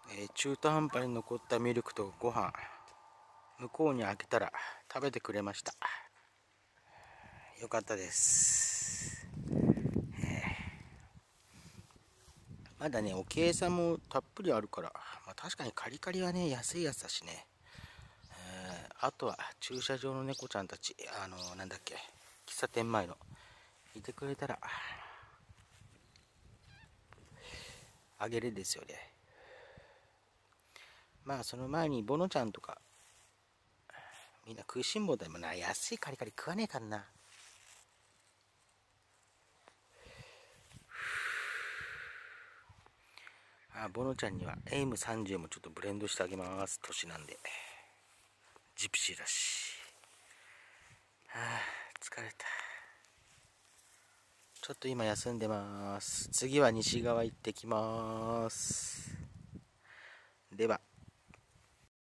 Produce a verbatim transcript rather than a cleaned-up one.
えー、中途半端に残ったミルクとご飯向こうに開けたら食べてくれました。よかったです。まだね、おけいさんもたっぷりあるから、まあ、確かにカリカリはね、安いやつだしね。えー、あとは駐車場の猫ちゃんたち、あのー、なんだっけ、喫茶店前の、いてくれたら、あげるですよね。まあ、その前にボノちゃんとか、みんな食いしん坊でもな、安いカリカリ食わねえからな。あ、ボノちゃんにはエイムさんじゅうもちょっとブレンドしてあげます。年なんで。ジプシーだし。はあ、疲れた。ちょっと今休んでます。次は西側行ってきます。では。